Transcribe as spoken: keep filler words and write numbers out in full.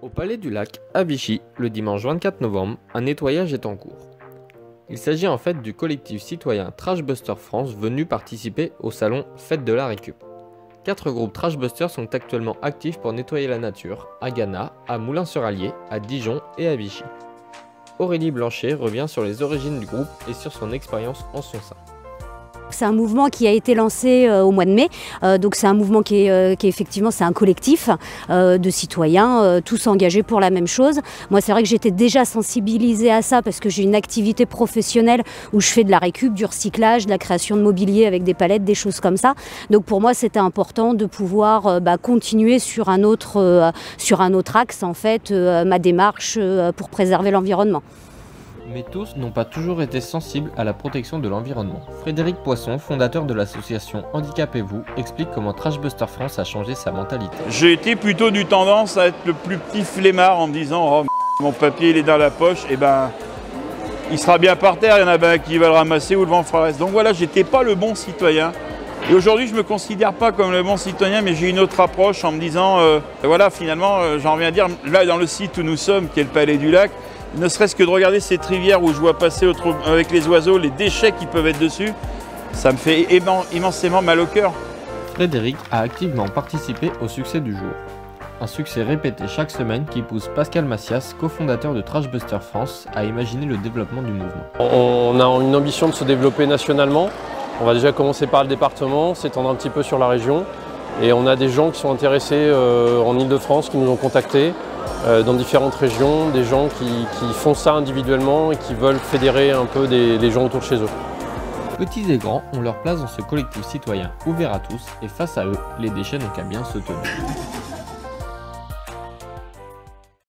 Au Palais du Lac, à Vichy, le dimanche vingt-quatre novembre, un nettoyage est en cours. Il s'agit en fait du collectif citoyen Trashbusters France venu participer au salon Fête de la Récup. Quatre groupes Trashbusters sont actuellement actifs pour nettoyer la nature, à Ghana, à Moulins-sur-Allier, à Dijon et à Vichy. Aurélie Blanchet revient sur les origines du groupe et sur son expérience en son sein. C'est un mouvement qui a été lancé euh, au mois de mai, euh, donc c'est un mouvement qui est, euh, qui est effectivement c'est un collectif euh, de citoyens, euh, tous engagés pour la même chose. Moi c'est vrai que j'étais déjà sensibilisée à ça parce que j'ai une activité professionnelle où je fais de la récup, du recyclage, de la création de mobilier avec des palettes, des choses comme ça. Donc pour moi c'était important de pouvoir euh, bah, continuer sur un, autre, euh, sur un autre axe en fait, euh, ma démarche euh, pour préserver l'environnement. Mais tous n'ont pas toujours été sensibles à la protection de l'environnement. Frédéric Poisson, fondateur de l'association Handicapez-vous, explique comment Trashbusters France a changé sa mentalité. J'ai été plutôt du tendance à être le plus petit flemmard en me disant oh, mon papier il est dans la poche, et ben il sera bien par terre, il y en a ben, qui va le ramasser ou le vent fera reste. Donc voilà, j'étais pas le bon citoyen. Et aujourd'hui, je ne me considère pas comme le bon citoyen, mais j'ai une autre approche en me disant, euh, voilà, finalement, euh, j'en reviens à dire, là, dans le site où nous sommes, qui est le Palais du Lac, ne serait-ce que de regarder cette rivière où je vois passer autre, avec les oiseaux, les déchets qui peuvent être dessus, ça me fait immensément mal au cœur. Frédéric a activement participé au succès du jour. Un succès répété chaque semaine qui pousse Pascal Macias, cofondateur de Trashbusters France, à imaginer le développement du mouvement. On a une ambition de se développer nationalement. On va déjà commencer par le département, s'étendre un petit peu sur la région. Et on a des gens qui sont intéressés euh, en Ile-de-France, qui nous ont contactés euh, dans différentes régions, des gens qui, qui font ça individuellement et qui veulent fédérer un peu des, les gens autour de chez eux. Petits et grands ont leur place dans ce collectif citoyen ouvert à tous et face à eux, les déchets n'ont qu'à bien se tenir.